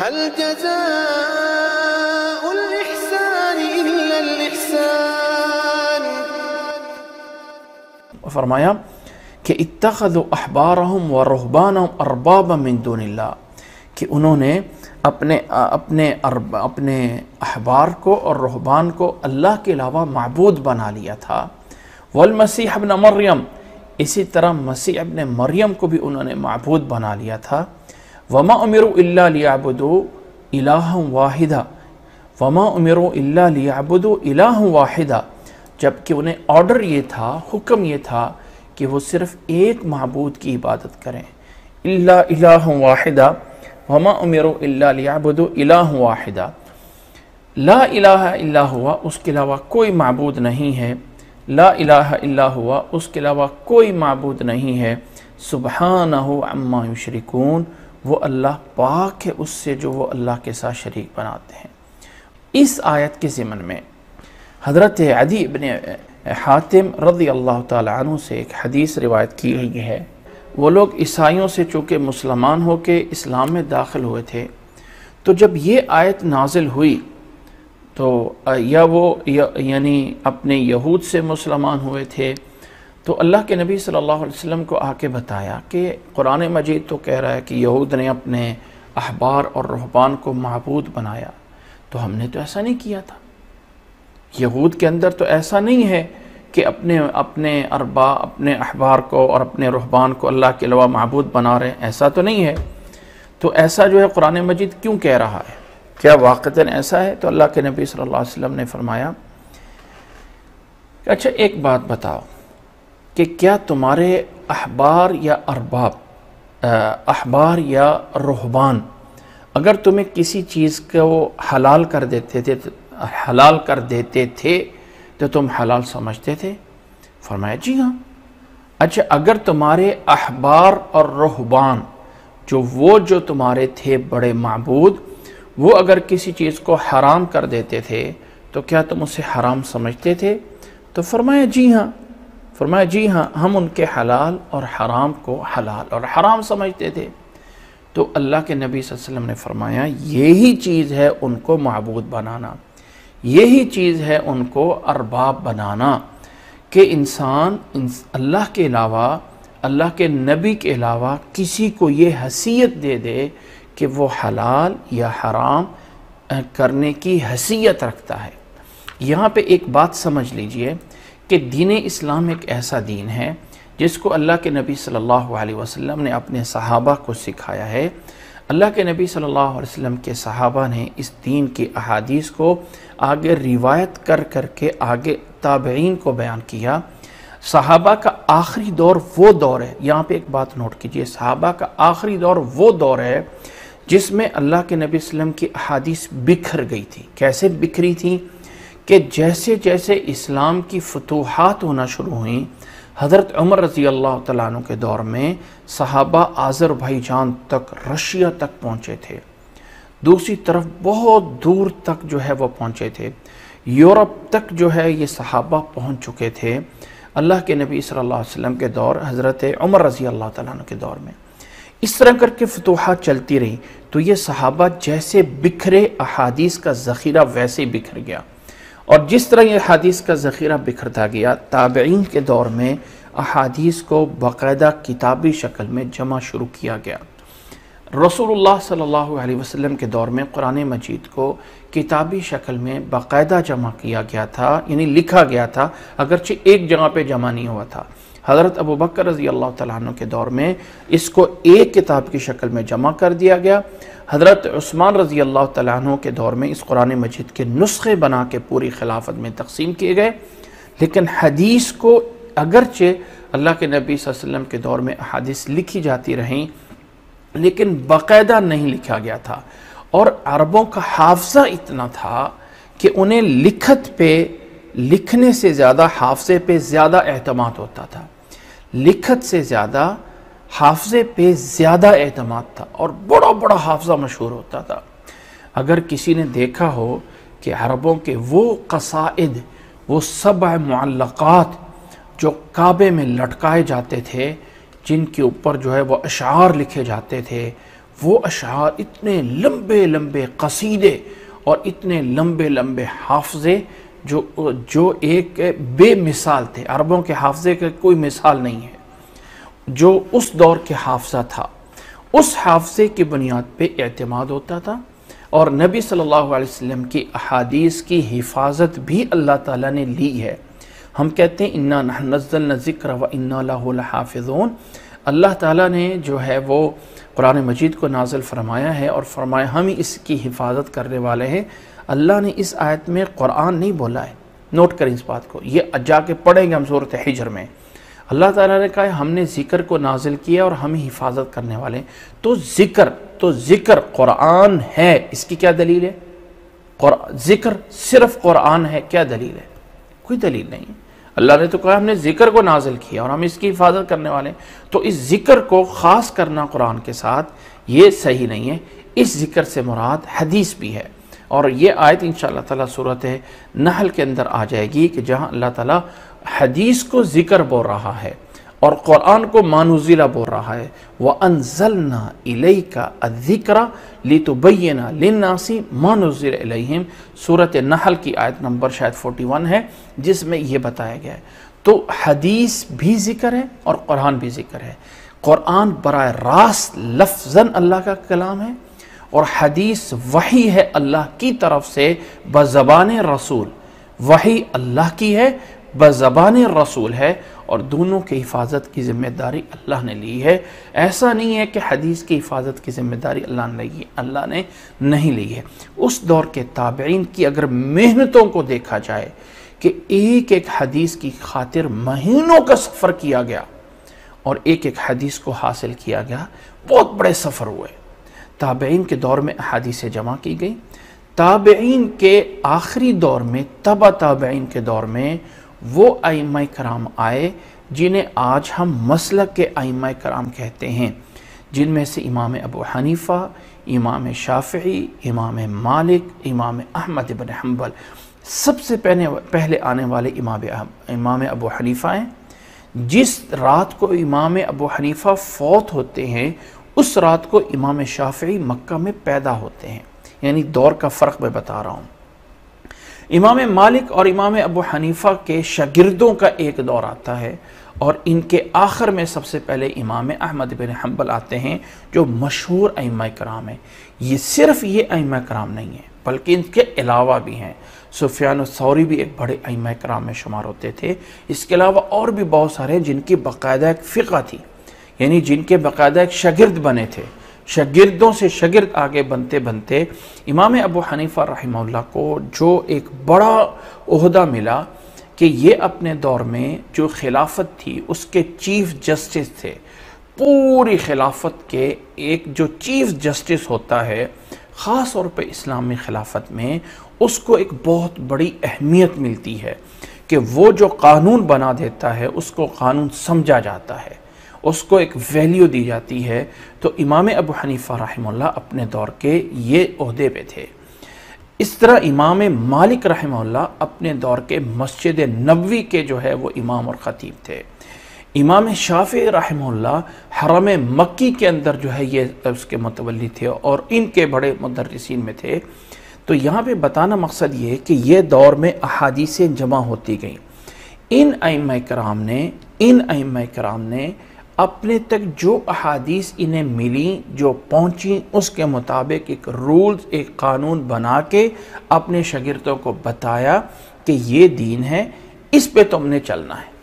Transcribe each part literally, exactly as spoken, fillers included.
هل جزاء الإحسان إلا الإحسان. فرمایا کہ اتخذوا احبارهم ورهبانهم اربابا من دون اللہ، کہ انہوں نے اپنے اپنے اپنے احبار کو اور رہبان کو اللہ کے علاوہ معبود بنا لیا تھا. والمسیح ابن مریم، اسی طرح مسیح ابن مریم کو بھی انہوں نے معبود بنا لیا تھا. وما امروا الا لیعبدوا الہا واحدا، وما امروا الا لیعبدوا الہا واحدا، جبکہ انہیں آرڈر یہ تھا، حکم یہ تھا کہ وہ صرف ایک معبود کی عبادت کریں. الا الہا واحدا وما امروا الا لیعبدوا الہا واحدا، لا الہ الا ہوا، اس کے علاوہ کوئی معبود نہیں ہے. لا الہ الا ہوا، اس کے علاوہ کوئی معبود نہیں ہے. سبحانہ عما یشرکون، وہ اللہ پاک ہے اس سے جو وہ اللہ کے ساتھ شریک بناتے ہیں. اس آیت کے ضمن میں حضرت عدی ابن حاتم رضی اللہ تعالی عنہ سے ایک حدیث روایت کی گئی ہے. وہ لوگ عیسائیوں سے چونکہ مسلمان ہو کے اسلام میں داخل ہوئے تھے، تو جب یہ آیت نازل ہوئی تو یا وہ یعنی اپنے یہود سے مسلمان ہوئے تھے، تو اللہ کے نبی صلی اللہ علیہ وسلم کو آ کے بتایا کہ قرآن مجید تو کہہ رہا ہے کہ یہود نے اپنے احبار اور رہبان کو معبود بنایا، تو ہم نے تو ایسا نہیں کیا تھا. یہود کے اندر تو ایسا نہیں ہے کہ اپنے اپنے اربا اپنے احبار کو اور اپنے رہبان کو اللہ کے علاوہ معبود بنا رہے ہیں، ایسا تو نہیں ہے. تو ایسا جو ہے قرآن مجید کیوں کہہ رہا ہے؟ کیا واقعتاً ایسا ہے؟ تو اللہ کے نبی صلی اللہ علیہ وسلم نے فرمایا کہ اچھا ایک بات بتاؤ کہ کیا تمہارے احبار یا ارباب احبار یا رہبان اگر تمہیں کسی چیز کو حلال کر دیتے تھے حلال کر دیتے تھے تو تم حلال سمجھتے تھے؟ فرمایا جی ہاں. اچھا اگر تمہارے احبار اور رہبان جو وہ جو تمہارے تھے بڑے معبود، وہ اگر کسی چیز کو حرام کر دیتے تھے تو کیا تم اسے حرام سمجھتے تھے؟ تو فرمایا جی ہاں. فرمایا جی ہاں، ہم ان کے حلال اور حرام کو حلال اور حرام سمجھتے تھے. تو اللہ کے نبی صلی اللہ علیہ وسلم نے فرمایا یہی چیز ہے ان کو معبود بنانا، یہی چیز ہے ان کو ارباب بنانا، کہ انسان اللہ کے علاوہ اللہ کے نبی کے علاوہ کسی کو یہ حیثیت دے دے کہ وہ حلال یا حرام کرنے کی حیثیت رکھتا ہے. یہاں پہ ایک بات سمجھ لیجئے کہ دین اسلام ایک ایسا دین ہے جس کو اللہ کے نبی صلی اللہ علیہ وسلم نے اپنے صحابہ کو سکھایا ہے. اللہ کے نبی صلی اللہ علیہ وسلم کے صحابہ نے اس دین کی احادیث کو آگے روایت کر کر کے آگے تابعین کو بیان کیا. صحابہ کا آخری دور وہ دور ہے، یہاں پہ ایک بات نوٹ کیجئے، صحابہ کا آخری دور وہ دور ہے جس میں اللہ کے نبی صلی اللہ علیہ وسلم کی احادیث بکھر گئی تھی. کیسے بکھری تھی؟ کہ جیسے جیسے اسلام کی فتوحات ہونا شروع ہوئیں، حضرت عمر رضی اللہ تعالیٰ عنہ کے دور میں صحابہ آذربائیجان تک، رشیا تک پہنچے تھے. دوسری طرف بہت دور تک جو ہے وہ پہنچے تھے، یورپ تک جو ہے یہ صحابہ پہنچ چکے تھے اللہ کے نبی صلی اللہ علیہ وسلم کے دور، حضرت عمر رضی اللہ تعالیٰ عنہ کے دور میں. اس طرح کر کے فتوحات چلتی رہی، تو یہ صحابہ جیسے بکھرے احادیث کا ذخیرہ ویسے ہی بکھر گیا. اور جس طرح یہ احادیث کا ذخیرہ بکھرتا گیا، تابعین کے دور میں احادیث کو باقاعدہ کتابی شکل میں جمع شروع کیا گیا. رسول اللہ صلی اللہ علیہ وسلم کے دور میں قرآن مجید کو کتابی شکل میں باقاعدہ جمع کیا گیا تھا، یعنی لکھا گیا تھا، اگرچہ ایک جگہ پہ جمع نہیں ہوا تھا. حضرت ابو بکر رضی اللہ تعالیٰ عنہ کے دور میں اس کو ایک کتاب کی شکل میں جمع کر دیا گیا. حضرت عثمان رضی اللہ تعالیٰ عنہ کے دور میں اس قرآن مجید کے نسخے بنا کے پوری خلافت میں تقسیم کیے گئے. لیکن حدیث کو اگرچہ اللہ کے نبی صلی اللہ علیہ وسلم کے دور میں احادیث لکھی جاتی رہیں، لیکن باقاعدہ نہیں لکھا گیا تھا. اور عربوں کا حافظہ اتنا تھا کہ انہیں لکھت پہ لکھنے سے زیادہ حافظے پہ زیادہ اعتماد ہوتا تھا. لکھت سے زیادہ حافظے پہ زیادہ اعتماد تھا، اور بڑا بڑا حافظہ مشہور ہوتا تھا. اگر کسی نے دیکھا ہو کہ عربوں کے وہ قصائد، وہ سبع معلقات جو کعبے میں لٹکائے جاتے تھے، جن کے اوپر جو ہے وہ اشعار لکھے جاتے تھے، وہ اشعار اتنے لمبے لمبے قصیدے اور اتنے لمبے لمبے حافظے جو جو ایک بے مثال تھے، عربوں کے حافظے کا کوئی مثال نہیں ہے، جو اس دور کے حافظہ تھا، اس حافظے کی بنیاد پہ اعتماد ہوتا تھا، اور نبی صلی اللہ علیہ وسلم کی احادیث کی حفاظت بھی اللہ تعالیٰ نے لی ہے۔ ہم کہتے ہیں اِنَّا نَحْنُ نَزَّلْنَا الذِّكْرَ وَإِنَّا لَهُ لَحَافِظُونَ، اللہ تعالیٰ نے جو ہے وہ قرآن مجید کو نازل فرمایا ہے اور فرمایا ہم ہی اس کی حفاظت کرنے والے ہیں۔ اللہ نے اس آیت میں قرآن نہیں بولا ہے، نوٹ کریں اس بات کو، یہ جا کے پڑھیں گے ہم سورۃ حجر میں۔ اللہ تعالیٰ نے کہا ہے ہم نے ذکر کو نازل کیا اور ہم ہی حفاظت کرنے والے ہیں۔ تو ذکر تو ذکر قرآن ہے، اس کی کیا دلیل ہے؟ ذکر صرف قرآن ہے، کیا دلیل ہے؟ کوئی دلیل نہیں۔ اللہ نے تو کہا ہم نے ذکر کو نازل کیا اور ہم اس کی حفاظت کرنے والے ہیں، تو اس ذکر کو خاص کرنا قرآن کے ساتھ یہ صحیح نہیں ہے۔ اس ذکر سے مراد حدیث بھی ہے، اور یہ آیت انشاءاللہ تعالیٰ سورۃ نحل کے اندر آ جائے گی کہ جہاں اللہ تعالیٰ حدیث کو ذکر بول رہا ہے اور قرآن کو ما نزل بول رہا ہے۔ وَأَنزَلْنَا إِلَيْكَ الذِّكْرَ لِتُبَيِّنَ لِلنَّاسِ مَا نُزِّلَ إِلَيْهِمْ، سورۃ نحل کی آیت نمبر شاید اکیالیس ہے، جس میں یہ بتایا گیا ہے۔ تو حدیث بھی ذکر ہے اور قرآن بھی ذکر ہے۔ قرآن براہ راست لفظاً اللہ کا کلام ہے، اور حدیث وحی ہے اللہ کی طرف سے بزبان رسول، وحی اللہ کی ہے بزبان رسول ہے، اور دونوں کی حفاظت کی ذمہ داری اللہ نے لی ہے۔ ایسا نہیں ہے کہ حدیث کی حفاظت کی ذمہ داری اللہ نے لی ہے، اللہ نے نہیں لی ہے۔ اس دور کے تابعین کی اگر محنتوں کو دیکھا جائے کہ ایک ایک حدیث کی خاطر مہینوں کا سفر کیا گیا اور ایک ایک حدیث کو حاصل کیا گیا، بہت بڑے سفر ہوئے۔ تابعین کے دور میں احادیثیں جمع کی گئی، تابعین کے آخری دور میں، تبع تابعین کے دور میں وہ ائمہ کرام آئے جنہیں آج ہم مسلک کے ائمہ کرام کہتے ہیں، جن میں سے امام ابو حنیفہ، امام شافعی، امام مالک، امام احمد بن حنبل۔ سب سے پہلے پہلے آنے والے امام امام ابو حنیفہ ہیں۔ جس رات کو امام ابو حنیفہ فوت ہوتے ہیں اس رات کو امام شافعی مکہ میں پیدا ہوتے ہیں، یعنی دور کا فرق میں بتا رہا ہوں۔ امام مالک اور امام ابو حنیفہ کے شاگردوں کا ایک دور آتا ہے، اور ان کے آخر میں سب سے پہلے امام احمد بن حنبل آتے ہیں جو مشہور ائمہ کرام ہیں۔ یہ صرف یہ ائمہ کرام نہیں ہیں بلکہ ان کے علاوہ بھی ہیں۔ سفیان الثوری بھی ایک بڑے ائمہ کرام میں شمار ہوتے تھے، اس کے علاوہ اور بھی بہت سارے ہیں جن کی باقاعدہ ایک فقہ تھی، یعنی جن کے باقاعدہ ایک شاگرد بنے تھے۔ شاگردوں سے شاگرد آگے بنتے بنتے امام ابو حنیفہ رحمہ اللہ کو جو ایک بڑا عہدہ ملا کہ یہ اپنے دور میں جو خلافت تھی اس کے چیف جسٹس تھے۔ پوری خلافت کے ایک جو چیف جسٹس ہوتا ہے، خاص طور پہ اسلامی خلافت میں، اس کو ایک بہت بڑی اہمیت ملتی ہے کہ وہ جو قانون بنا دیتا ہے اس کو قانون سمجھا جاتا ہے، اس کو ایک ویلیو دی جاتی ہے۔ تو امام ابو حنیفہ رحمہ اللہ اپنے دور کے یہ عہدے پہ تھے۔ اس طرح امام مالک رحمہ اللہ اپنے دور کے مسجد نبوی کے جو ہے وہ امام اور خطیب تھے۔ امام شافعی رحمہ اللہ حرم مکی کے اندر جو ہے یہ اس کے متولی تھے اور ان کے بڑے مدرسین میں تھے۔ تو یہاں پہ بتانا مقصد یہ ہے کہ یہ دور میں احادیثیں جمع ہوتی گئیں۔ ان ائمہ کرام نے ان ائمہ کرام نے اپنے تک جو احادیث انہیں ملی، جو پہنچیں، اس کے مطابق ایک رولز، ایک قانون بنا کے اپنے شاگردوں کو بتایا کہ یہ دین ہے، اس پہ تم نے چلنا ہے۔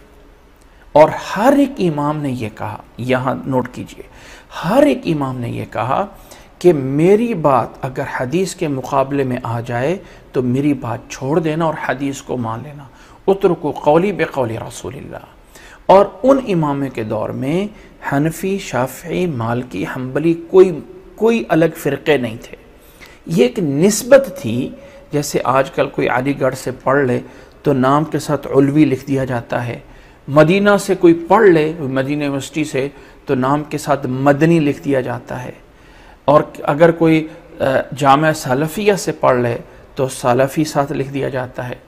اور ہر ایک امام نے یہ کہا، یہاں نوٹ کیجئے، ہر ایک امام نے یہ کہا کہ میری بات اگر حدیث کے مقابلے میں آ جائے تو میری بات چھوڑ دینا اور حدیث کو مان لینا۔ اترکو قولی بقول رسول اللہ۔ اور ان اماموں کے دور میں حنفی، شافعی، مالکی، حنبلی کوئی کوئی الگ فرقے نہیں تھے۔ یہ ایک نسبت تھی، جیسے آج کل کوئی علی گڑھ سے پڑھ لے تو نام کے ساتھ علوی لکھ دیا جاتا ہے، مدینہ سے کوئی پڑھ لے مدینہ یونیورسٹی سے تو نام کے ساتھ مدنی لکھ دیا جاتا ہے، اور اگر کوئی جامعہ سلفیہ سے پڑھ لے تو سلفی ساتھ لکھ دیا جاتا ہے۔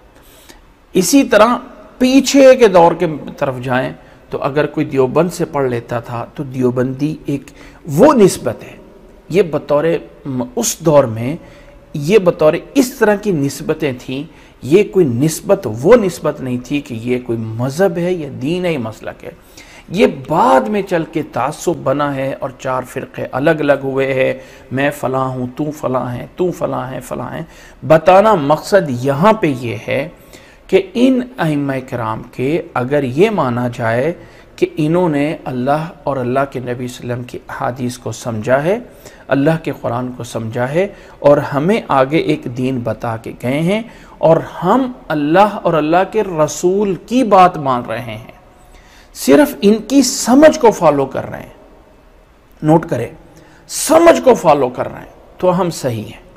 اسی طرح پیچھے کے دور کے طرف جائیں تو اگر کوئی دیوبند سے پڑھ لیتا تھا تو دیوبندی ایک وہ نسبت ہے، یہ بطور اس دور میں یہ بطور اس طرح کی نسبتیں تھیں. یہ کوئی نسبت وہ نسبت نہیں تھی کہ یہ کوئی مذہب ہے یا دین ہے یا مسلک ہے. یہ بعد میں چل کے تعصب بنا ہے اور چار فرقے الگ الگ ہوئے ہیں. میں فلاں ہوں، تو فلاں ہے، تو فلاں ہے، فلاں ہے. بتانا مقصد یہاں پہ یہ ہے کہ ان ائمہ کرام کے اگر یہ مانا جائے کہ انہوں نے اللہ اور اللہ کے نبی صلی اللہ علیہ وسلم کی احادیث کو سمجھا ہے، اللہ کے قرآن کو سمجھا ہے اور ہمیں آگے ایک دین بتا کے گئے ہیں اور ہم اللہ اور اللہ کے رسول کی بات مان رہے ہیں، صرف ان کی سمجھ کو فالو کر رہے ہیں. نوٹ کریں، سمجھ کو فالو کر رہے ہیں تو ہم صحیح ہیں.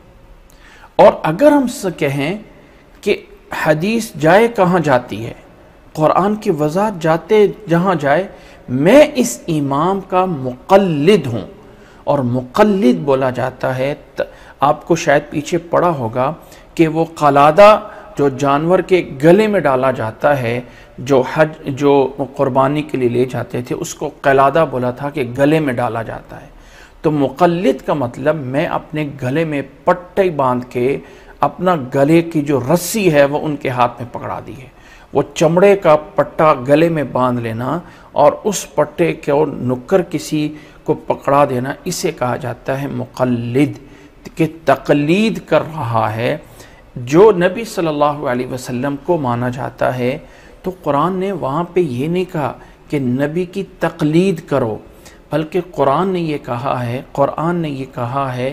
اور اگر ہم سے کہیں کہ حدیث جائے کہاں جاتی ہے، قرآن کی وضاحت جاتے جہاں جائے، میں اس امام کا مقلد ہوں. اور مقلد بولا جاتا ہے، آپ کو شاید پیچھے پڑھا ہوگا کہ وہ قلادہ جو جانور کے گلے میں ڈالا جاتا ہے، جو حج جو قربانی کے لیے لے جاتے تھے، اس کو قلادہ بولا تھا کہ گلے میں ڈالا جاتا ہے. تو مقلد کا مطلب میں اپنے گلے میں پٹے باندھ کے اپنا گلے کی جو رسی ہے وہ ان کے ہاتھ میں پکڑا دی ہے. وہ چمڑے کا پٹا گلے میں باندھ لینا اور اس پٹے کو نکر کسی کو پکڑا دینا، اسے کہا جاتا ہے مقلد، کہ تقلید کر رہا ہے. جو نبی صلی اللہ علیہ وسلم کو مانا جاتا ہے تو قرآن نے وہاں پہ یہ نہیں کہا کہ نبی کی تقلید کرو، بلکہ قرآن نے یہ کہا ہے قرآن نے یہ کہا ہے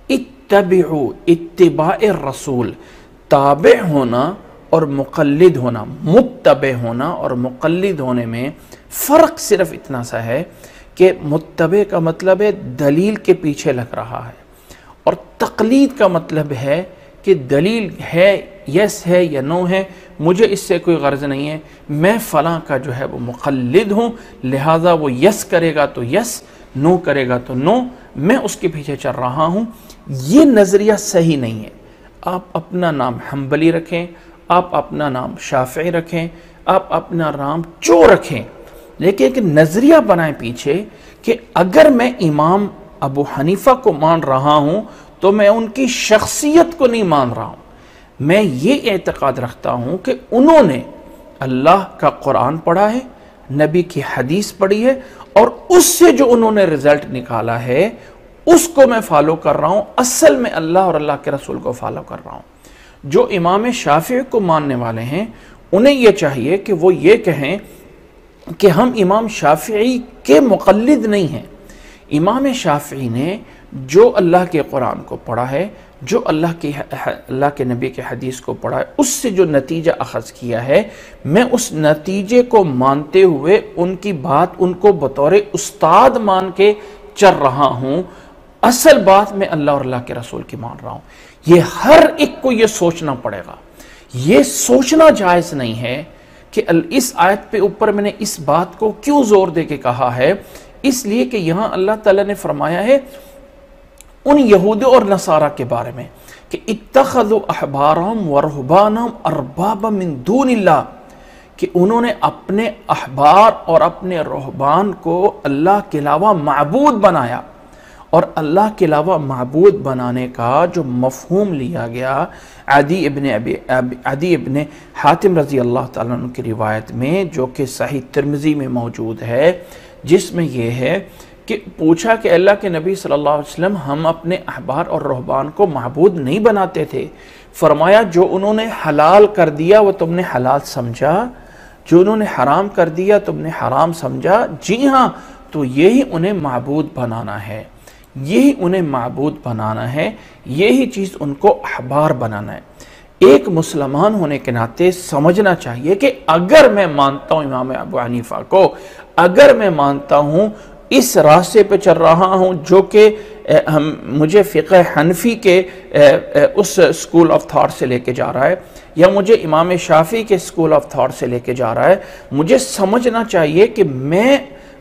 اتبعوا، اتباع الرسول، تابع ہونا اور مقلد ہونا. متبع ہونا اور مقلد ہونے میں فرق صرف اتنا سا ہے کہ متبع کا مطلب ہے دلیل کے پیچھے لگ رہا ہے، اور تقلید کا مطلب ہے کہ دلیل ہے، یس ہے یا نو ہے، مجھے اس سے کوئی غرض نہیں ہے، میں فلاں کا جو ہے وہ مقلد ہوں، لہٰذا وہ یس کرے گا تو یس، نو کرے گا تو نو، میں اس کے پیچھے چل رہا ہوں. یہ نظریہ صحیح نہیں ہے. آپ اپنا نام حنبلی رکھیں، آپ اپنا نام شافعی رکھیں، آپ اپنا نام جو رکھیں، لیکن ایک نظریہ بنائیں پیچھے کہ اگر میں امام ابو حنیفہ کو مان رہا ہوں تو میں ان کی شخصیت کو نہیں مان رہا ہوں. میں یہ اعتقاد رکھتا ہوں کہ انہوں نے اللہ کا قرآن پڑھا ہے، نبی کی حدیث پڑھی ہے، اور اس سے جو انہوں نے رزلٹ نکالا ہے اس کو میں فالو کر رہا ہوں. اصل میں اللہ اور اللہ کے رسول کو فالو کر رہا ہوں. جو امام شافعی کو ماننے والے ہیں انہیں یہ چاہیے کہ وہ یہ کہیں کہ ہم امام شافعی کے مقلد نہیں ہیں. امام شافعی نے جو اللہ کے قرآن کو پڑھا ہے، جو اللہ کے اللہ کے نبی کے حدیث کو پڑھا ہے، اس سے جو نتیجہ اخذ کیا ہے، میں اس نتیجے کو مانتے ہوئے ان کی بات ان کو بطور استاد مان کے چل رہا ہوں. اصل بات میں اللہ اور اللہ کے رسول کی مان رہا ہوں. یہ ہر ایک کو یہ سوچنا پڑے گا. یہ سوچنا جائز نہیں ہے کہ اس آیت پہ اوپر میں نے اس بات کو کیوں زور دے کے کہا ہے، اس لیے کہ یہاں اللہ تعالیٰ نے فرمایا ہے ان یہود اور نصارہ کے بارے میں کہ اتخذوا احبارهم ورهبانهم اربابا من دون اللہ، کہ انہوں نے اپنے احبار اور اپنے رہبان کو اللہ کے علاوہ معبود بنایا. اور اللہ کے علاوہ معبود بنانے کا جو مفہوم لیا گیا، عدی ابن ابی عدی ابن حاتم رضی اللہ تعالیٰ عنہ کی روایت میں جو کہ صحیح ترمذی میں موجود ہے، جس میں یہ ہے کہ پوچھا کہ اللہ کے نبی صلی اللہ علیہ وسلم ہم اپنے احبار اور رہبان کو معبود نہیں بناتے تھے. فرمایا جو انہوں نے حلال کر دیا وہ تم نے حلال سمجھا، جو انہوں نے حرام کر دیا تم نے حرام سمجھا. جی ہاں، تو یہی انہیں معبود بنانا ہے، یہی انہیں معبود بنانا ہے، یہی چیز ان کو احبار بنانا ہے. ایک مسلمان ہونے کے ناطے سمجھنا چاہیے کہ اگر میں مانتا ہوں امام ابو حنیفہ کو، اگر میں مانتا ہوں اس راستے پہ چل رہا ہوں جو کہ مجھے فقہ حنفی کے اس سکول آف تھاٹ سے لے کے جا رہا ہے، یا مجھے امام شافعی کے سکول آف تھاٹ سے لے کے جا رہا ہے، مجھے سمجھنا چاہیے کہ میں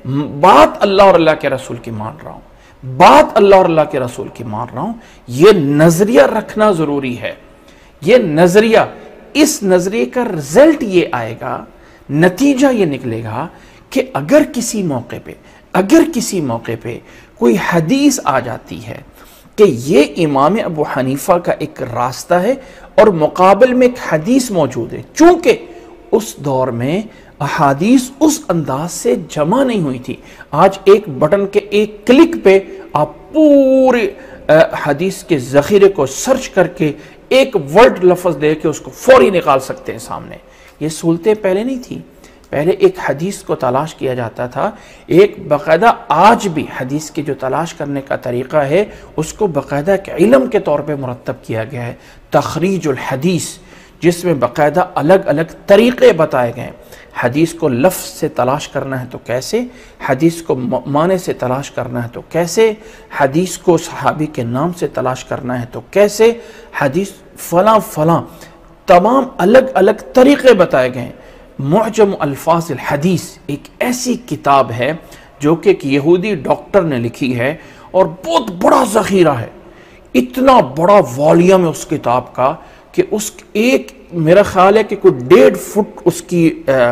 بات اللہ اور اللہ کے رسول کی مان رہا ہوں، بات اللہ اور اللہ کے رسول کی مان رہا ہوں. یہ نظریہ رکھنا ضروری ہے. یہ نظریہ، اس نظریے کا رزلٹ یہ آئے گا، نتیجہ یہ نکلے گا کہ اگر کسی موقع پہ اگر کسی موقع پہ کوئی حدیث آ جاتی ہے کہ یہ امام ابو حنیفہ کا ایک راستہ ہے اور مقابل میں ایک حدیث موجود ہے، چونکہ اس دور میں احادیث اس انداز سے جمع نہیں ہوئی تھی۔ آج ایک بٹن کے ایک کلک پہ آپ پورے حدیث کے ذخیرے کو سرچ کر کے ایک ورڈ لفظ دے کے اس کو فوری نکال سکتے ہیں سامنے۔ یہ سہولتیں پہلے نہیں تھی، پہلے ایک حدیث کو تلاش کیا جاتا تھا، ایک باقاعدہ آج بھی حدیث کی جو تلاش کرنے کا طریقہ ہے اس کو باقاعدہ ایک علم کے طور پہ مرتب کیا گیا ہے، تخریج الحدیث، جس میں باقاعدہ الگ الگ طریقے بتائے گئے ہیں۔ حدیث کو لفظ سے تلاش کرنا ہے تو کیسے، حدیث کو معنی سے تلاش کرنا ہے تو کیسے، حدیث کو صحابی کے نام سے تلاش کرنا ہے تو کیسے، حدیث فلاں فلاں تمام الگ الگ طریقے بتائے گئے ہیں۔ معجم الفاظ الحدیث ایک ایسی کتاب ہے جو کہ ایک یہودی ڈاکٹر نے لکھی ہے اور بہت بڑا ذخیرہ ہے، اتنا بڑا والیوم ہے اس کتاب کا کہ اس ایک میرا خیال ہے کہ کوئی ڈیڑھ فٹ اس کی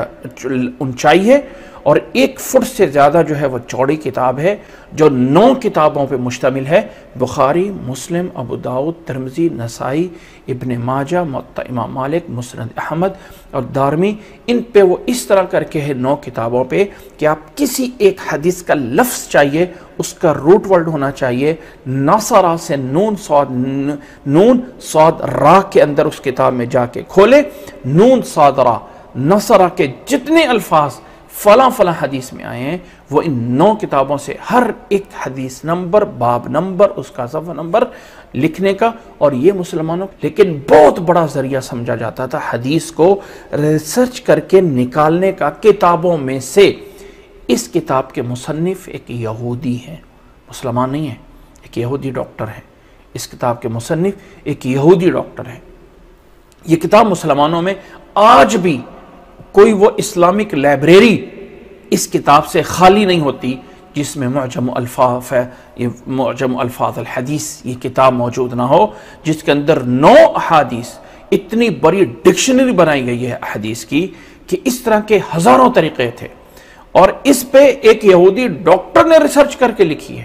اونچائی ہے اور ایک فٹ سے زیادہ جو ہے وہ چوڑی کتاب ہے، جو نو کتابوں پہ مشتمل ہے، بخاری، مسلم، ابو داؤد، ترمذی، نسائی، ابن ماجہ، موطا امام مالک، مسند احمد اور دارمی۔ ان پہ وہ اس طرح کر کے ہے نو کتابوں پہ کہ آپ کسی ایک حدیث کا لفظ چاہیے، اس کا روٹ ورڈ ہونا چاہیے، ناصرہ سے نون صاد نون صاد را کے اندر اس کتاب میں جا کے کھولے، نون صاد را نصرہ کے جتنے الفاظ فلاں فلاں حدیث میں آئے ہیں وہ ان نو کتابوں سے ہر ایک حدیث نمبر، باب نمبر، اس کا صفحہ نمبر لکھنے کا، اور یہ مسلمانوں لیکن بہت بڑا ذریعہ سمجھا جاتا تھا حدیث کو ریسرچ کر کے نکالنے کا کتابوں میں سے۔ اس کتاب کے مصنف ایک یہودی ہیں، مسلمان نہیں ہیں، ایک یہودی ڈاکٹر ہے۔ اس کتاب کے مصنف ایک یہودی ڈاکٹر ہے۔ یہ کتاب مسلمانوں میں آج بھی کوئی وہ اسلامک لائبریری اس کتاب سے خالی نہیں ہوتی جس میں معجم الفاظ یہ معجم الفاظ الحدیث یہ کتاب موجود نہ ہو، جس کے اندر نو احادیث، اتنی بڑی ڈکشنری بنائی گئی ہے حدیث کی کہ اس طرح کے ہزاروں طریقے تھے، اور اس پہ ایک یہودی ڈاکٹر نے ریسرچ کر کے لکھی ہے،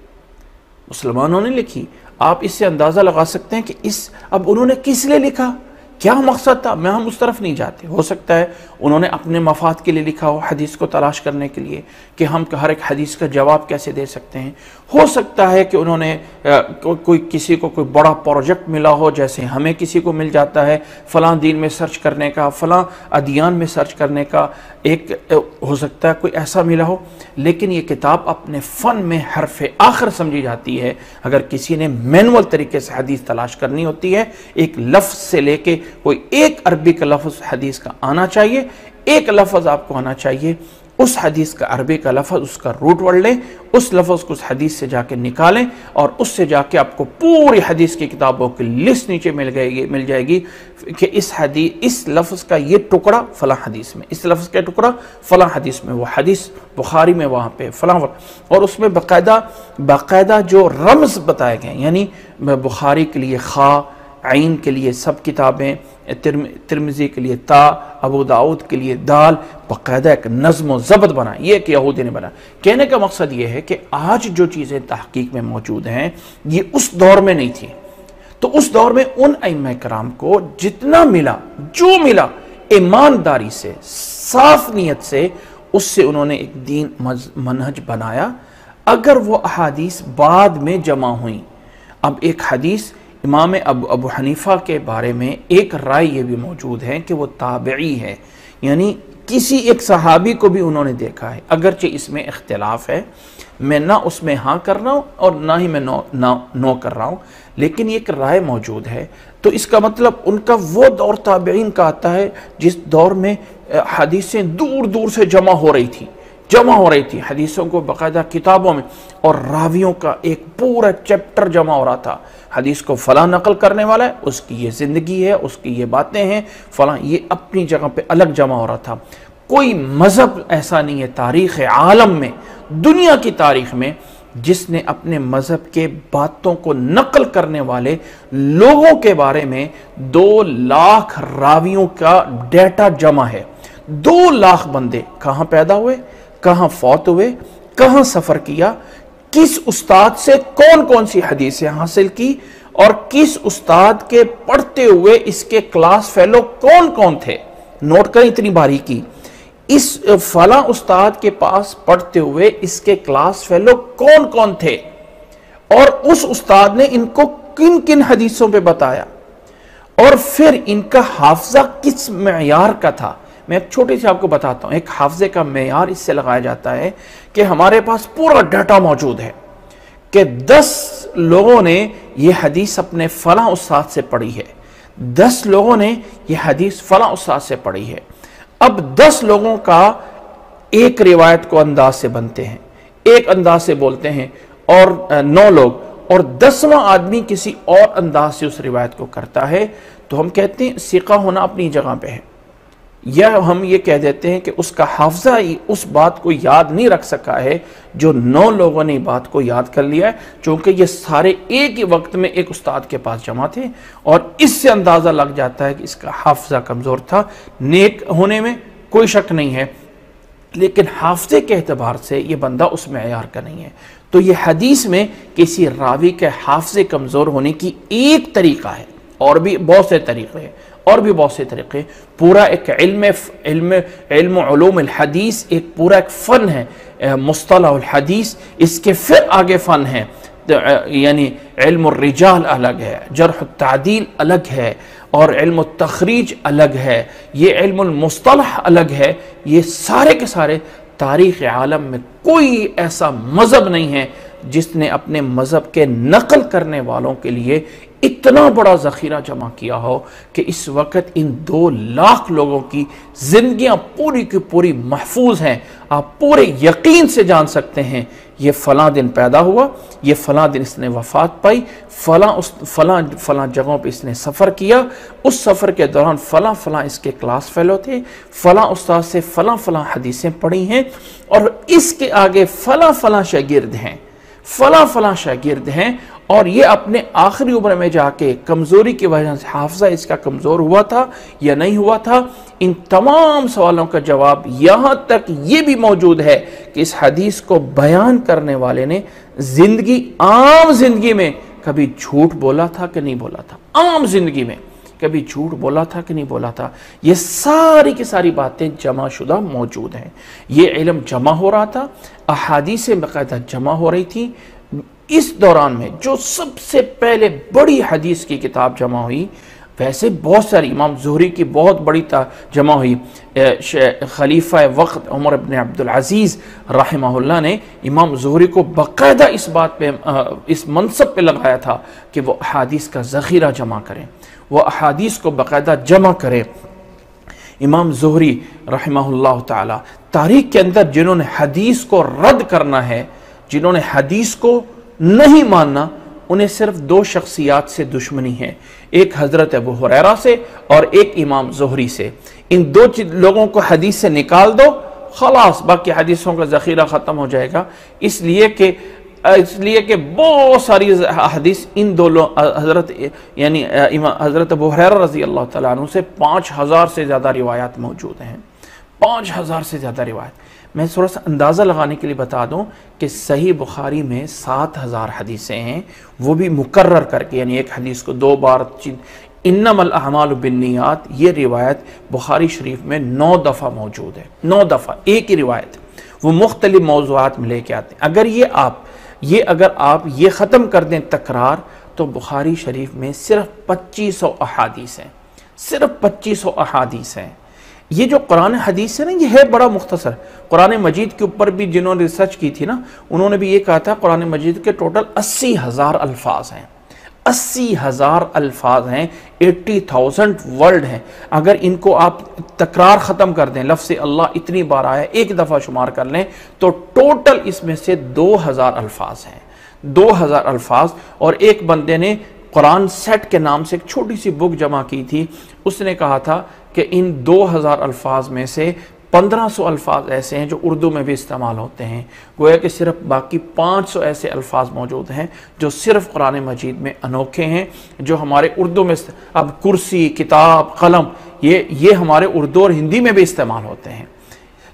مسلمانوں نے لکھی۔ آپ اس سے اندازہ لگا سکتے ہیں کہ اس اب انہوں نے کس لیے لکھا، کیا مقصد تھا۔ میں ہم اس طرف نہیں جاتے، ہو سکتا ہے انہوں نے اپنے مفاد کے لیے لکھا ہو، حدیث کو تلاش کرنے کے لیے کہ ہم ہر ایک حدیث کا جواب کیسے دے سکتے ہیں۔ ہو سکتا ہے کہ انہوں نے کوئی کسی کو کوئی بڑا پروجیکٹ ملا ہو، جیسے ہمیں کسی کو مل جاتا ہے فلاں دین میں سرچ کرنے کا، فلاں ادیان میں سرچ کرنے کا، ایک ہو سکتا ہے کوئی ایسا ملا ہو۔ لیکن یہ کتاب اپنے فن میں حرف آخر سمجھی جاتی ہے۔ اگر کسی نے مینول طریقے سے حدیث تلاش کرنی ہوتی ہے، ایک لفظ سے لے کے کوئی ایک عربی کا لفظ حدیث کا آنا چاہیے، ایک لفظ آپ کو آنا چاہیے، اس حدیث کا عربی کا لفظ، اس کا روٹ ورڈ لیں، اس لفظ کو اس حدیث سے جا کے نکالیں، اور اس سے جا کے آپ کو پوری حدیث کی کتابوں کی لسٹ نیچے مل گئے گی مل جائے گی کہ اس حدیث اس لفظ کا یہ ٹکڑا فلاں حدیث میں، اس لفظ کا ٹکڑا فلاں حدیث میں، وہ حدیث بخاری میں وہاں پہ فلاں، اور اس میں باقاعدہ باقاعدہ جو رمز بتائے گئے، یعنی بخاری کے لیے خا، عین کے لیے سب کتابیں، ترمذی کے لیے تا، ابو داؤد کے لیے دال، باقاعدہ ایک نظم و ضبط بنا، یہ ایک یہودی نے بنا۔ کہنے کا مقصد یہ ہے کہ آج جو چیزیں تحقیق میں موجود ہیں یہ اس دور میں نہیں تھی، تو اس دور میں ان ائمہ کرام کو جتنا ملا، جو ملا، ایمانداری سے، صاف نیت سے، اس سے انہوں نے ایک دین منہج بنایا۔ اگر وہ احادیث بعد میں جمع ہوئیں، اب ایک حدیث امام ابو ابو حنیفہ کے بارے میں ایک رائے یہ بھی موجود ہے کہ وہ تابعی ہے، یعنی کسی ایک صحابی کو بھی انہوں نے دیکھا ہے، اگرچہ اس میں اختلاف ہے، میں نہ اس میں ہاں کر رہا ہوں اور نہ ہی میں نو نہ نو کر رہا ہوں، لیکن یہ ایک رائے موجود ہے۔ تو اس کا مطلب ان کا وہ دور تابعین کا آتا ہے جس دور میں حدیثیں دور دور سے جمع ہو رہی تھی جمع ہو رہی تھی حدیثوں کو باقاعدہ کتابوں میں، اور راویوں کا ایک پورا چیپٹر جمع ہو رہا تھا۔ حدیث کو فلاں نقل کرنے والا ہے، اس کی یہ زندگی ہے، اس کی یہ باتیں ہیں، فلاں یہ اپنی جگہ پہ الگ جمع ہو رہا تھا۔ کوئی مذہب ایسا نہیں ہے تاریخ عالم میں، دنیا کی تاریخ میں، جس نے اپنے مذہب کے باتوں کو نقل کرنے والے لوگوں کے بارے میں دو لاکھ راویوں کا ڈیٹا جمع ہے۔ دو لاکھ بندے کہاں پیدا ہوئے، کہاں فوت ہوئے، کہاں سفر کیا، کس استاد سے کون کون سی حدیثیں حاصل کی اور کس استاد کے پڑھتے ہوئے اس کے کلاس فیلو کون کون تھے. نوٹ کریں اتنی باریکی. اس فلاں استاد کے پاس پڑھتے ہوئے اس کے کلاس فیلو کون کون تھے اور اس استاد نے ان کو کن کن حدیثوں پہ بتایا اور پھر ان کا حافظہ کس معیار کا تھا. میں ایک چھوٹی سی آپ کو بتاتا ہوں. ایک حافظے کا معیار اس سے لگایا جاتا ہے کہ ہمارے پاس پورا ڈیٹا موجود ہے کہ دس لوگوں نے یہ حدیث اپنے فلاں استاد سے پڑھی ہے, دس لوگوں نے یہ حدیث فلاں استاد سے پڑھی ہے. اب دس لوگوں کا ایک روایت کو انداز سے بنتے ہیں, ایک انداز سے بولتے ہیں, اور نو لوگ اور دسواں آدمی کسی اور انداز سے اس روایت کو کرتا ہے, تو ہم کہتے ہیں ثقہ ہونا اپنی جگہ پہ ہے. یا ہم یہ کہہ دیتے ہیں کہ اس کا حافظہ ہی اس بات کو یاد نہیں رکھ سکا ہے جو نو لوگوں نے بات کو یاد کر لیا ہے, چونکہ یہ سارے ایک ہی وقت میں ایک استاد کے پاس جمع تھے, اور اس سے اندازہ لگ جاتا ہے کہ اس کا حافظہ کمزور تھا. نیک ہونے میں کوئی شک نہیں ہے, لیکن حافظے کے اعتبار سے یہ بندہ اس معیار کا نہیں ہے. تو یہ حدیث میں کسی راوی کے حافظے کمزور ہونے کی ایک طریقہ ہے, اور بھی بہت سے طریقے ہیں, اور بھی بہت سے طریقے. پورا ایک علم علم علم علوم الحدیث ایک پورا ایک فن ہے, مصطلح الحدیث, اس کے پھر آگے فن ہے, یعنی علم الرجال الگ ہے, جرح التعدیل الگ ہے, اور علم التخریج الگ ہے, یہ علم المصطلح الگ ہے. یہ سارے کے سارے تاریخ عالم میں کوئی ایسا مذہب نہیں ہے جس نے اپنے مذہب کے نقل کرنے والوں کے لیے اتنا بڑا ذخیرہ جمع کیا ہو کہ اس وقت ان دو لاکھ لوگوں کی زندگیاں پوری کی پوری محفوظ ہیں. آپ پورے یقین سے جان سکتے ہیں یہ فلاں دن پیدا ہوا, یہ فلاں دن اس نے وفات پائی, فلاں فلاں فلاں جگہوں پہ اس نے سفر کیا, اس سفر کے دوران فلاں فلاں اس کے کلاس فیلو تھے, فلاں استاد سے فلاں فلاں حدیثیں پڑھی ہیں, اور اس کے آگے فلاں فلاں شاگرد ہیں, فلاں فلاں شاگرد ہیں, اور یہ اپنے آخری عمر میں جا کے کمزوری کی وجہ سے حافظہ اس کا کمزور ہوا تھا یا نہیں ہوا تھا. ان تمام سوالوں کا جواب یہاں تک یہ بھی موجود ہے کہ اس حدیث کو بیان کرنے والے نے زندگی عام زندگی میں کبھی جھوٹ بولا تھا کہ نہیں بولا تھا, عام زندگی میں کبھی جھوٹ بولا تھا کہ نہیں بولا تھا. یہ ساری کی ساری باتیں جمع شدہ موجود ہیں. یہ علم جمع ہو رہا تھا, احادیث باقاعدہ جمع ہو رہی تھی. اس دوران میں جو سب سے پہلے بڑی حدیث کی کتاب جمع ہوئی, ویسے بہت ساری, امام زہری کی بہت بڑی جمع ہوئی, خلیفہ وقت عمر بن عبدالعزیز رحمہ اللہ نے امام زہری کو باقاعدہ اس بات پہ, اس منصب پہ لگایا تھا کہ وہ احادیث کا ذخیرہ جمع کریں, وہ احادیث کو باقاعدہ جمع کریں. امام زہری رحمہ اللہ تعالی تاریخ کے اندر جنہوں نے حدیث کو رد کرنا ہے, جنہوں نے حدیث کو نہیں ماننا, انہیں صرف دو شخصیات سے دشمنی ہے, ایک حضرت ابو ہریرہ سے اور ایک امام زہری سے. ان دو لوگوں کو حدیث سے نکال دو, خلاص باقی حدیثوں کا ذخیرہ ختم ہو جائے گا. اس لیے کہ اس لیے کہ بہت ساری حدیث ان دو حضرت یعنی حضرت ابو ہریرہ رضی اللہ تعالیٰ عنہ سے پانچ ہزار سے زیادہ روایات موجود ہیں, پانچ ہزار سے زیادہ روایت. میں تھوڑا سا اندازہ لگانے کے لیے بتا دوں کہ صحیح بخاری میں سات ہزار حدیثیں ہیں, وہ بھی مکرر کر کے, یعنی ایک حدیث کو دو بار. انما الاعمال بالنیات یہ روایت بخاری شریف میں نو دفعہ موجود ہے, نو دفعہ ایک ہی روایت, وہ مختلف موضوعات میں لے کے آتے ہیں. اگر یہ آپ یہ اگر آپ یہ ختم کر دیں تکرار, تو بخاری شریف میں صرف پچیس سو احادیث ہیں, صرف پچیس سو احادیث ہیں. یہ جو قرآن حدیث ہے نا, یہ ہے بڑا مختصر. قرآن مجید کے اوپر بھی جنہوں نے ریسرچ کی تھی نا, انہوں نے بھی یہ کہا تھا قرآن مجید کے ٹوٹل اسی ہزار الفاظ ہیں, اسی ہزار الفاظ ہیں, ایٹی تھاؤزنڈ ورڈ ہیں. اگر ان کو آپ تکرار ختم کر دیں, لفظ اللہ اتنی بار آیا ایک دفعہ شمار کر لیں, تو ٹوٹل اس میں سے دو ہزار الفاظ ہیں, دو ہزار الفاظ. اور ایک بندے نے قرآن سیٹ کے نام سے ایک چھوٹی سی بک جمع کی تھی, اس نے کہا تھا کہ ان دو ہزار الفاظ میں سے پندرہ سو الفاظ ایسے ہیں جو اردو میں بھی استعمال ہوتے ہیں, گویا کہ صرف باقی پانچ سو ایسے الفاظ موجود ہیں جو صرف قرآن مجید میں انوکھے ہیں, جو ہمارے اردو میں, اب کرسی, کتاب, قلم, یہ یہ ہمارے اردو اور ہندی میں بھی استعمال ہوتے ہیں.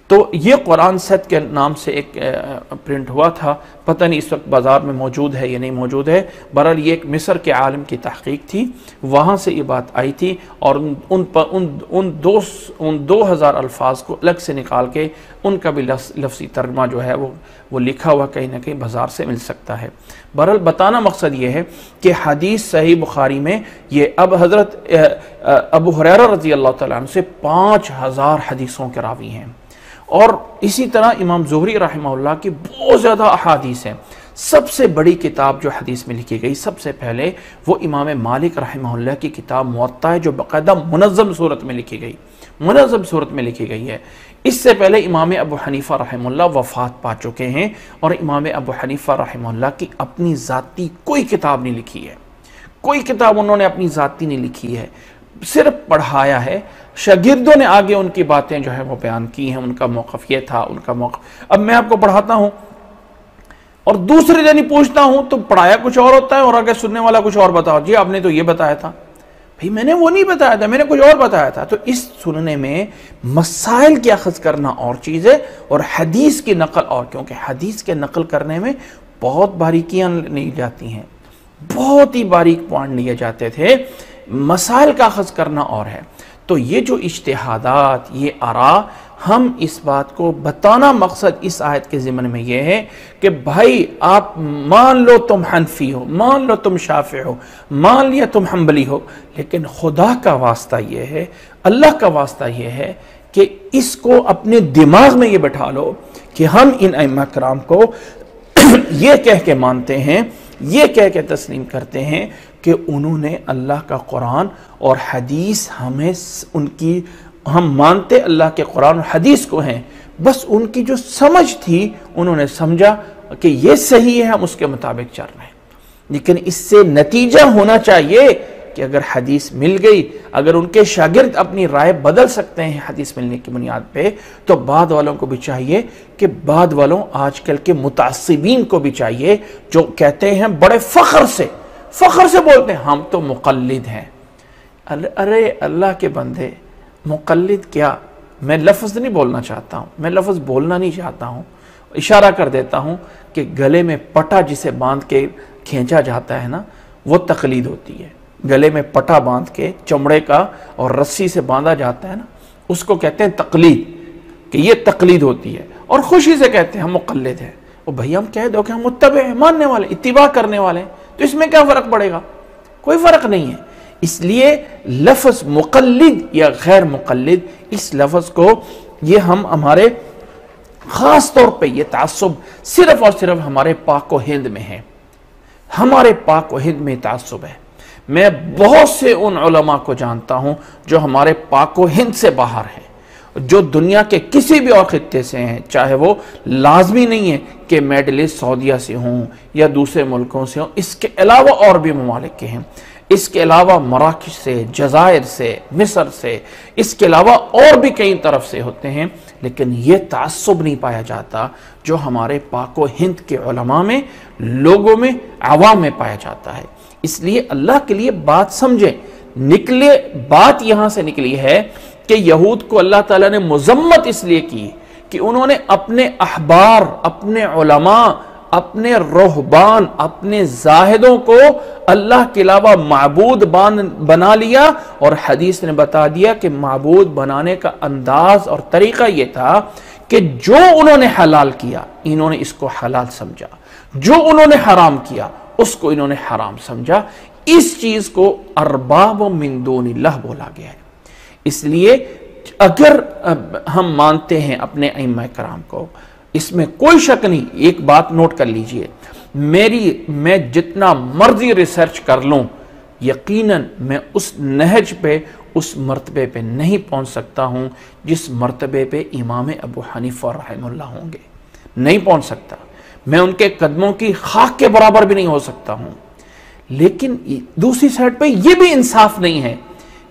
تو یہ قرآن ست کے نام سے ایک پرنٹ ہوا تھا، پتہ نہیں اس وقت بازار میں موجود ہے یا نہیں موجود ہے، بہرحال یہ ایک مصر کے عالم کی تحقیق تھی، وہاں سے یہ بات آئی تھی، اور ان ان ان ان دو ان دو ہزار الفاظ کو الگ سے نکال کے ان کا بھی لفظی ترجمہ جو ہے وہ وہ لکھا ہوا کہیں نہ کہیں بازار سے مل سکتا ہے۔ بہرحال بتانا مقصد یہ ہے کہ حدیث صحیح بخاری میں یہ اب حضرت ابو ہریرہ رضی اللہ تعالیٰ عنہ سے پانچ ہزار حدیثوں کے راوی ہیں، اور اسی طرح امام زہری رحمہ اللہ کی بہت زیادہ احادیث ہیں۔ سب سے بڑی کتاب جو حدیث میں لکھی گئی سب سے پہلے وہ امام مالک رحمہ اللہ کی کتاب موطا ہے، جو باقاعدہ منظم صورت میں لکھی گئی منظم صورت میں لکھی گئی ہے۔ اس سے پہلے امام ابو حنیفہ رحمہ اللہ وفات پا چکے ہیں، اور امام ابو حنیفہ رحمہ اللہ کی اپنی ذاتی کوئی کتاب نہیں لکھی ہے، کوئی کتاب انہوں نے اپنی ذاتی نہیں لکھی ہے، صرف پڑھایا ہے۔ شاگردوں نے آگے ان کی باتیں جو ہے وہ بیان کی ہیں، ان کا موقف یہ تھا، ان کا موقف۔ اب میں آپ کو پڑھاتا ہوں اور دوسرے دن ہی پوچھتا ہوں تو پڑھایا کچھ اور ہوتا ہے اور آگے سننے والا کچھ اور بتاؤ، جی آپ نے تو یہ بتایا تھا، بھئی میں نے وہ نہیں بتایا تھا، میں نے کچھ اور بتایا تھا۔ تو اس سننے میں مسائل کی اخذ کرنا اور چیز ہے اور حدیث کی نقل اور، کیونکہ حدیث کے نقل کرنے میں بہت باریکیاں لی جاتی ہیں، بہت ہی باریک پوائنٹ لیے جاتے تھے، مسائل کا اخذ کرنا اور ہے۔ تو یہ جو اجتہادات، یہ آراء، ہم اس بات کو بتانا مقصد اس آیت کے ضمن میں یہ ہے کہ بھائی آپ مان لو تم حنفی ہو، مان لو تم شافعی ہو، مان لیا تم حنبلی ہو، لیکن خدا کا واسطہ یہ ہے، اللہ کا واسطہ یہ ہے کہ اس کو اپنے دماغ میں یہ بٹھا لو کہ ہم ان ائمہ کرام کو یہ کہہ کے مانتے ہیں، یہ کہہ کے تسلیم کرتے ہیں کہ انہوں نے اللہ کا قرآن اور حدیث، ہمیں ان کی ہم مانتے اللہ کے قرآن اور حدیث کو ہیں، بس ان کی جو سمجھ تھی انہوں نے سمجھا کہ یہ صحیح ہے، ہم اس کے مطابق چل رہے ہیں۔ لیکن اس سے نتیجہ ہونا چاہیے کہ اگر حدیث مل گئی، اگر ان کے شاگرد اپنی رائے بدل سکتے ہیں حدیث ملنے کی بنیاد پہ، تو بعد والوں کو بھی چاہیے کہ بعد والوں آج کل کے متعصبین کو بھی چاہیے جو کہتے ہیں بڑے فخر سے فخر سے بولتے ہیں ہم تو مقلد ہیں۔ ارے اللہ کے بندے، مقلد کیا؟ میں لفظ نہیں بولنا چاہتا ہوں، میں لفظ بولنا نہیں چاہتا ہوں، اشارہ کر دیتا ہوں کہ گلے میں پٹا جسے باندھ کے کھینچا جاتا ہے نا، وہ تقلید ہوتی ہے۔ گلے میں پٹا باندھ کے چمڑے کا اور رسی سے باندھا جاتا ہے نا، اس کو کہتے ہیں تقلید، کہ یہ تقلید ہوتی ہے، اور خوشی سے کہتے ہیں ہم مقلد ہیں۔ وہ بھئی ہم کہہ دو کہ ہم متبع ہیں، ماننے والے، اتباع کرنے والے ہیں، تو اس میں کیا فرق پڑے گا؟ کوئی فرق نہیں ہے۔ اس لیے لفظ مقلد یا غیر مقلد، اس لفظ کو یہ ہم ہمارے خاص طور پہ یہ تعصب صرف اور صرف ہمارے پاک و ہند میں ہے، ہمارے پاک و ہند میں تعصب ہے۔ میں بہت سے ان علماء کو جانتا ہوں جو ہمارے پاک و ہند سے باہر ہیں، جو دنیا کے کسی بھی اور خطے سے ہیں، چاہے وہ لازمی نہیں ہے کہ میڈلسٹ سعودیہ سے ہوں یا دوسرے ملکوں سے ہوں، اس کے علاوہ اور بھی ممالک کے ہیں، اس کے علاوہ مراکش سے، جزائر سے، مصر سے، اس کے علاوہ اور بھی کئی طرف سے ہوتے ہیں، لیکن یہ تعصب نہیں پایا جاتا جو ہمارے پاک و ہند کے علماء میں، لوگوں میں، عوام میں پایا جاتا ہے۔ اس لیے اللہ کے لیے بات سمجھیں، نکلے بات یہاں سے نکلی ہے کہ یہود کو اللہ تعالیٰ نے مذمت اس لیے کی کہ انہوں نے اپنے احبار، اپنے علماء، اپنے رہبان، اپنے زاہدوں کو اللہ کے علاوہ معبود بنا لیا، اور حدیث نے بتا دیا کہ معبود بنانے کا انداز اور طریقہ یہ تھا کہ جو انہوں نے حلال کیا انہوں نے اس کو حلال سمجھا، جو انہوں نے حرام کیا اس کو انہوں نے حرام سمجھا۔ اس چیز کو ارباب من دون اللہ بولا گیا ہے۔ اس لیے اگر ہم مانتے ہیں اپنے ائمہ کرام کو، اس میں کوئی شک نہیں، ایک بات نوٹ کر لیجئے، میری میں جتنا مرضی ریسرچ کر لوں، یقیناً میں اس نہج پہ، اس مرتبے پہ نہیں پہنچ سکتا ہوں جس مرتبے پہ امام ابو حنیفہ رحمہ اللہ ہوں گے، نہیں پہنچ سکتا، میں ان کے قدموں کی خاک کے برابر بھی نہیں ہو سکتا ہوں۔ لیکن دوسری سائڈ پہ یہ بھی انصاف نہیں ہے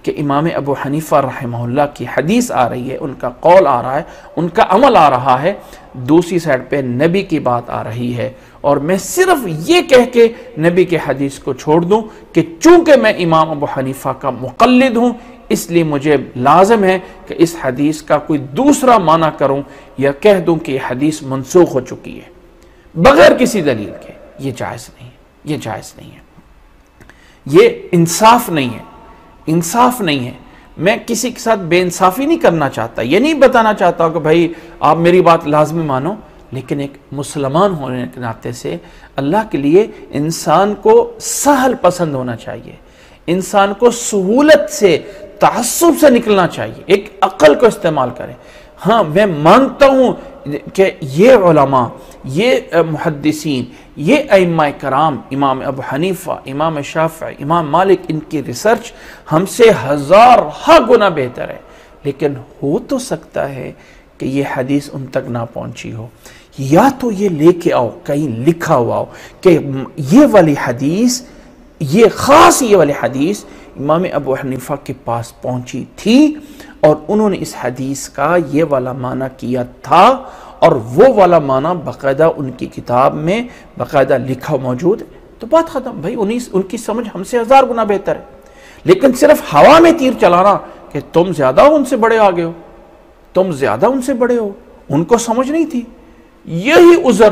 کہ امام ابو حنیفہ رحمہ اللہ کی حدیث آ رہی ہے، ان کا قول آ رہا ہے، ان کا عمل آ رہا ہے، دوسری سائڈ پہ نبی کی بات آ رہی ہے، اور میں صرف یہ کہہ کے نبی کے حدیث کو چھوڑ دوں کہ چونکہ میں امام ابو حنیفہ کا مقلد ہوں، اس لیے مجھے لازم ہے کہ اس حدیث کا کوئی دوسرا معنی کروں یا کہہ دوں کہ یہ حدیث منسوخ ہو چکی ہے بغیر کسی دلیل کے۔ یہ جائز نہیں ہے، یہ جائز نہیں ہے، یہ انصاف نہیں ہے، انصاف نہیں ہے۔ میں کسی کے ساتھ بے انصافی نہیں کرنا چاہتا، یہ نہیں بتانا چاہتا کہ بھائی آپ میری بات لازمی مانو، لیکن ایک مسلمان ہونے کے ناطے سے اللہ کے لیے انسان کو سہل پسند ہونا چاہیے، انسان کو سہولت سے، تعصب سے نکلنا چاہیے، ایک عقل کو استعمال کریں۔ ہاں میں مانتا ہوں کہ یہ علماء، یہ محدثین، یہ ائمہ کرام، امام ابو حنیفہ، امام شافعی، امام مالک، ان کی ریسرچ ہم سے ہزار ہا گنا بہتر ہے، لیکن ہو تو سکتا ہے کہ یہ حدیث ان تک نہ پہنچی ہو، یا تو یہ لے کے آؤ کہیں لکھا ہوا ہو کہ یہ والی حدیث، یہ خاص یہ والی حدیث امام ابو حنیفہ کے پاس پہنچی تھی اور انہوں نے اس حدیث کا یہ والا معنی کیا تھا، اور وہ والا معنی باقاعدہ ان کی کتاب میں باقاعدہ لکھا موجود ہے، تو بات ختم۔ بھائی ان کی سمجھ ہم سے ہزار گنا بہتر ہے، لیکن صرف ہوا میں تیر چلانا کہ تم زیادہ ان سے بڑے آگے ہو، تم زیادہ ان سے بڑے ہو، ان کو سمجھ نہیں تھی، یہی عذر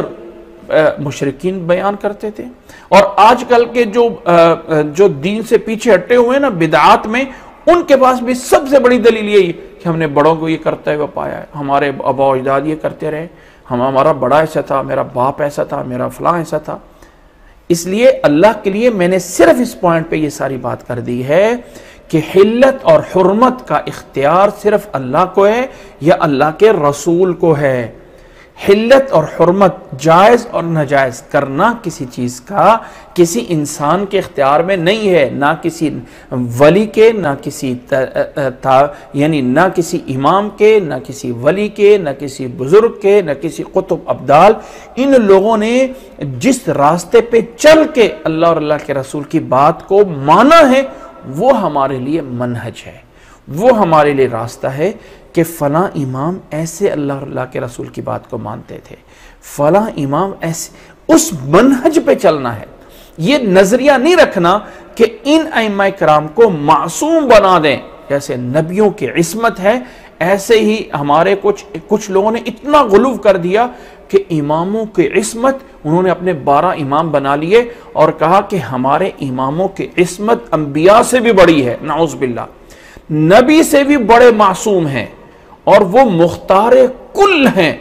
مشرکین بیان کرتے تھے۔ اور آج کل کے جو جو دین سے پیچھے ہٹے ہوئے نا بدعات میں، ان کے پاس بھی سب سے بڑی دلیل یہی ہے کہ ہم نے بڑوں کو یہ کرتے ہوئے پایا ہے، ہمارے آبا و اجداد یہ کرتے رہے، ہم ہمارا بڑا ایسا تھا، میرا باپ ایسا تھا، میرا فلاں ایسا تھا۔ اس لیے اللہ کے لیے میں نے صرف اس پوائنٹ پہ یہ ساری بات کر دی ہے کہ حلت اور حرمت کا اختیار صرف اللہ کو ہے یا اللہ کے رسول کو ہے۔ حلت اور حرمت، جائز اور ناجائز کرنا کسی چیز کا کسی انسان کے اختیار میں نہیں ہے، نہ کسی ولی کے، نہ کسی یعنی نہ کسی امام کے، نہ کسی ولی کے، نہ کسی بزرگ کے، نہ کسی قطب ابدال۔ ان لوگوں نے جس راستے پہ چل کے اللہ اور اللہ کے رسول کی بات کو مانا ہے، وہ ہمارے لیے منہج ہے، وہ ہمارے لیے راستہ ہے کہ فلاں امام ایسے اللہ اور اللہ کے رسول کی بات کو مانتے تھے، فلاں امام ایسے، اس منہج پہ چلنا ہے۔ یہ نظریہ نہیں رکھنا کہ ان ائمہ کرام کو معصوم بنا دیں، جیسے نبیوں کی عصمت ہے ایسے ہی ہمارے کچھ کچھ لوگوں نے اتنا غلو کر دیا کہ اماموں کی عصمت انہوں نے اپنے بارہ امام بنا لیے اور کہا کہ ہمارے اماموں کی عصمت انبیاء سے بھی بڑی ہے، نعوذ باللہ، نبی سے بھی بڑے معصوم ہیں، اور وہ مختار کل ہیں،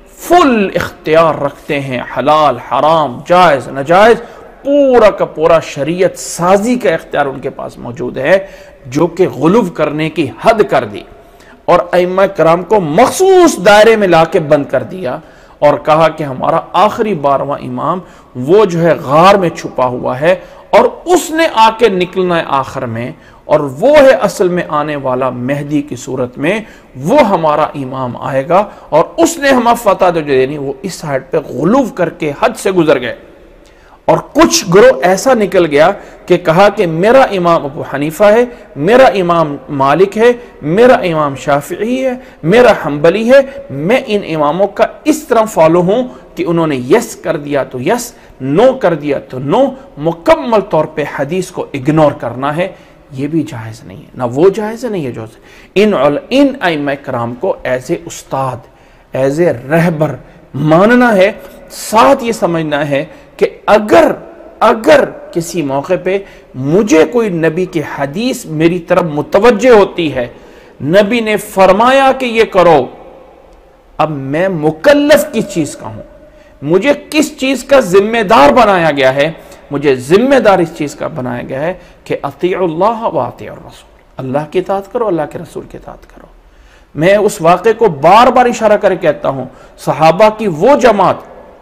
فل اختیار رکھتے ہیں، حلال حرام جائز ناجائز پورا کا پورا شریعت سازی کا اختیار ان کے پاس موجود ہے، جو کہ غلو کرنے کی حد کر دی اور ائمہ کرام کو مخصوص دائرے میں لا کے بند کر دیا اور کہا کہ ہمارا آخری بارہواں امام وہ جو ہے غار میں چھپا ہوا ہے اور اس نے آ کے نکلنا ہے آخر میں، اور وہ ہے اصل میں آنے والا مہدی کی صورت میں، وہ ہمارا امام آئے گا اور اس نے ہمیں فتح جو دینی۔ وہ اس سائڈ پہ غلو کر کے حد سے گزر گئے، اور کچھ گروہ ایسا نکل گیا کہ کہا کہ میرا امام ابو حنیفہ ہے، میرا امام مالک ہے، میرا امام شافعی ہے، میرا حنبلی ہے، میں ان اماموں کا اس طرح فالو ہوں کہ انہوں نے یس کر دیا تو یس، نو کر دیا تو نو، مکمل طور پہ حدیث کو اگنور کرنا ہے۔ یہ بھی جائز نہیں ہے، نہ وہ جائز ہے، نہیں ہے جو ان ان ائمہ کرام کو ایز اے استاد، ایز اے رہبر ماننا ہے، ساتھ یہ سمجھنا ہے کہ اگر اگر کسی موقع پہ مجھے کوئی نبی کی حدیث میری طرف متوجہ ہوتی ہے، نبی نے فرمایا کہ یہ کرو، اب میں مکلف کس چیز کا ہوں، مجھے کس چیز کا ذمہ دار بنایا گیا ہے، مجھے ذمہ دار اس چیز کا بنایا گیا ہے کہ اطیعوا اللہ و اطیعوا الرسول، اللہ کی اطاعت کرو، اللہ کے رسول کی اطاعت کرو۔ میں اس واقعے کو بار بار اشارہ کر کے کہتا ہوں، صحابہ کی وہ جماعت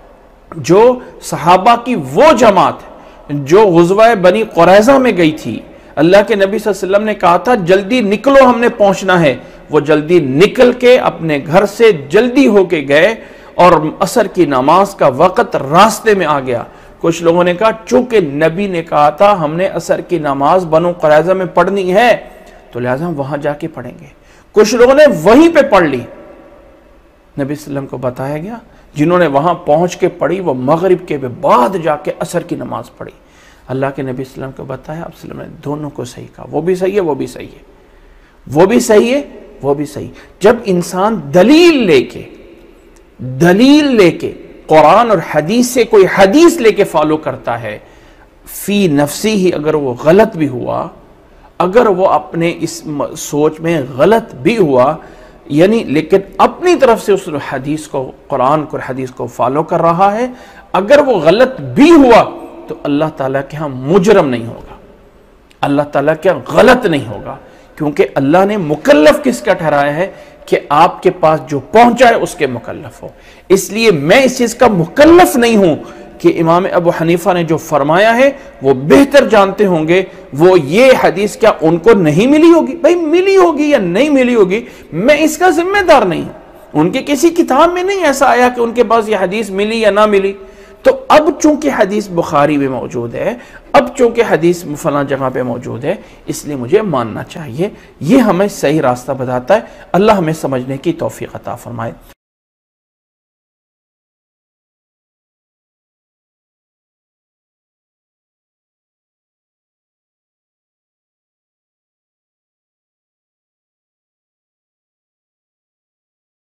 جو صحابہ کی وہ جماعت جو غزوہ بنی قریظہ میں گئی تھی، اللہ کے نبی صلی اللہ علیہ وسلم نے کہا تھا جلدی نکلو ہم نے پہنچنا ہے، وہ جلدی نکل کے اپنے گھر سے جلدی ہو کے گئے اور عصر کی نماز کا وقت راستے میں آ گیا۔ کچھ لوگوں نے کہا چونکہ نبی نے کہا تھا ہم نے عصر کی نماز بنو قریظہ میں پڑھنی ہے تو لہٰذا ہم وہاں جا کے پڑھیں گے۔ کچھ لوگوں نے وہیں پہ پڑھ لی، نبی صلی اللہ علیہ وسلم کو بتایا گیا، جنہوں نے وہاں پہنچ کے پڑھی وہ مغرب کے بعد جا کے عصر کی نماز پڑھی۔ اللہ کے نبی صلی اللہ علیہ وسلم کو بتایا، آپ صلی اللہ علیہ وسلم نے دونوں کو صحیح کہا، وہ بھی صحیح ہے وہ بھی صحیح ہے، وہ بھی صحیح ہے وہ بھی صحیح۔ جب انسان دلیل لے کے دلیل لے کے قرآن اور حدیث سے کوئی حدیث لے کے فالو کرتا ہے، فی نفسی ہی اگر وہ غلط بھی ہوا، اگر وہ اپنے اس سوچ میں غلط بھی ہوا، یعنی لیکن اپنی طرف سے اس حدیث کو، قرآن کو حدیث کو فالو کر رہا ہے، اگر وہ غلط بھی ہوا تو اللہ تعالیٰ کے ہاں مجرم نہیں ہوگا، اللہ تعالیٰ کے ہاں غلط نہیں ہوگا، کیونکہ اللہ نے مکلف کس کا ٹھہرایا ہے کہ آپ کے پاس جو پہنچا ہے اس کے مکلف ہو۔ اس لیے میں اس چیز کا مکلف نہیں ہوں کہ امام ابو حنیفہ نے جو فرمایا ہے وہ بہتر جانتے ہوں گے، وہ یہ حدیث کیا ان کو نہیں ملی ہوگی؟ بھائی ملی ہوگی یا نہیں ملی ہوگی، میں اس کا ذمہ دار نہیں ہوں، ان کے کسی کتاب میں نہیں ایسا آیا کہ ان کے پاس یہ حدیث ملی یا نہ ملی۔ تو اب چونکہ حدیث بخاری میں موجود ہے، اب چونکہ حدیث فلاں جگہ پہ موجود ہے، اس لیے مجھے ماننا چاہیے۔ یہ ہمیں صحیح راستہ بتاتا ہے۔ اللہ ہمیں سمجھنے کی توفیق عطا فرمائے۔